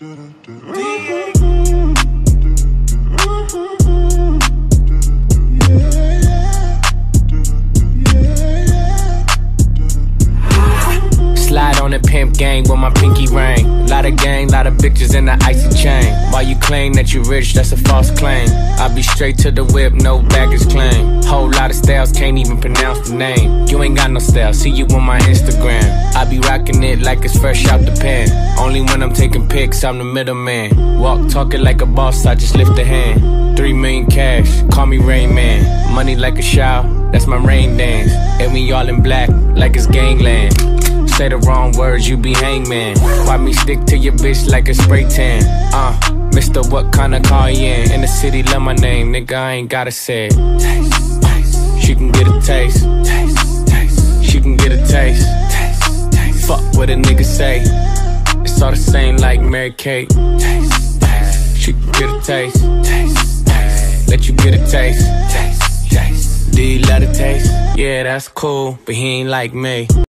Slide on the pimp gang with my pinky ring. Lot of gang, lot of bitches in the icy chain. While you claim that you rich, that's a false claim. I be straight to the whip, no baggage claim. Whole lot of styles, can't even pronounce the name. You ain't got no style, see you on my Instagram. I be rocking it like it's fresh out the pen. Only when I'm taking pics, I'm the middleman. Walk talking like a boss, I just lift a hand. 3 million cash, call me Rain Man. Money like a shower, that's my rain dance. And we all in black, like it's gangland. Say the wrong words, you be hangman. Why me stick to your bitch like a spray tan? Mister, what kind of car you in? In the city, love my name, nigga, I ain't gotta say it. She can get a taste. She can get a taste. Fuck what a nigga say. It's all the same like Mary Kate. She can get a taste. Let you get a taste. Do you love the taste? Yeah, that's cool, but he ain't like me.